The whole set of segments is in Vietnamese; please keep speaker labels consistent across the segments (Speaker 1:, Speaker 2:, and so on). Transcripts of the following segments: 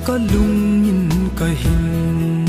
Speaker 1: ka lung in ka hin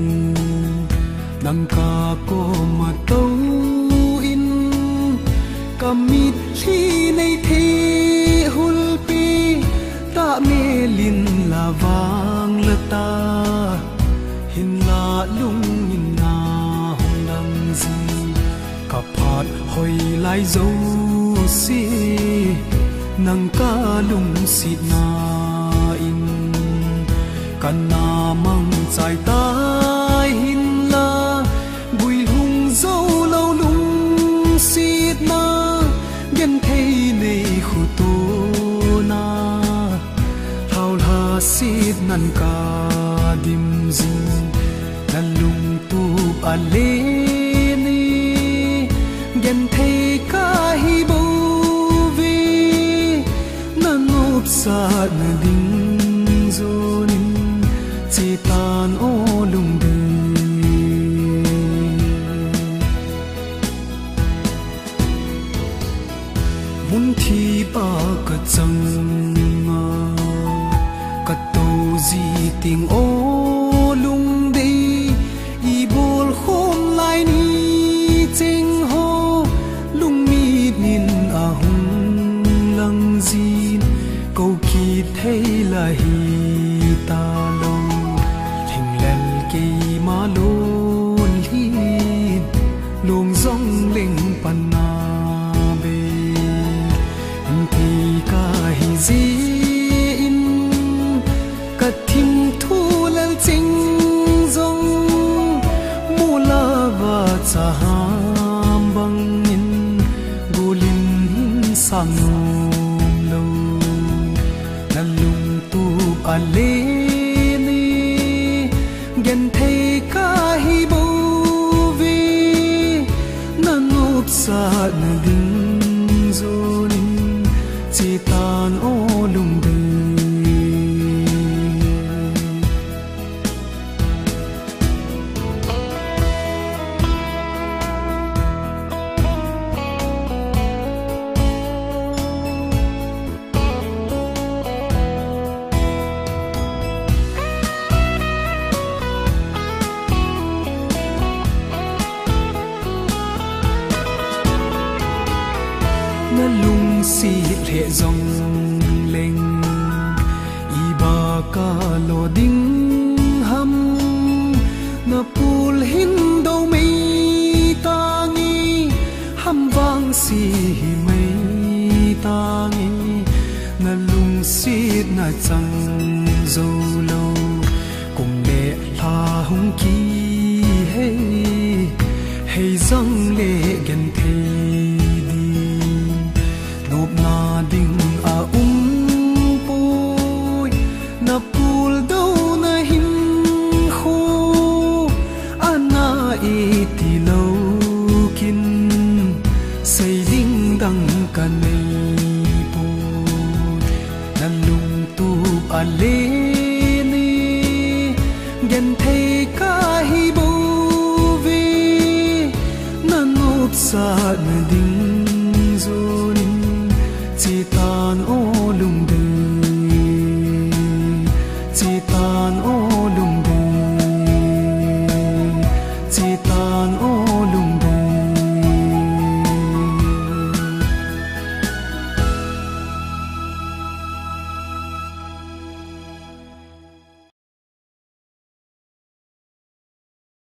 Speaker 1: nang ka ko ma to in ka mit thi nei the hul pi ta me lin la wang la ta hin la lung in na hong lang zi ka phat hoi lai zo si nang ka lung si na in kana mang chai tai hin la bui hung zo lo lung sit na gen thei nei khu tu na thau la sit nan ka dim zin nan lung tu a le ni gen thei ka hi bo vi nan up sa na ding zo nin chi tan o lung de mun thi pa ka chang ma ka to ji ting o lung de i bol khom lai ni ching ho lung mi nin a hung lang zin câu ki thei la hi ta lo thing lel ke ma lon hi lung zong ling pan na be ti ka hi zi in ka thim thu lel ching zong mu la wa cha ham bang in gulin sang lo na lung tu a le ni gen thei ka hi bo vi na nup sa na ding zo nin chi tan o lung de na lung si le zong leng i ba ka lo ding ham na pul hin do mei tangi ham wang si mei tangi na lung si na chang zo lo cùng le la hung ki hey hey zong le gen thei nộp na ding a pui na pul đâu na hin khu ana e ti lo kin say ding dang ka nei pu na lung tu a le ni gen thei ka hi bo vi na nộp sa na ding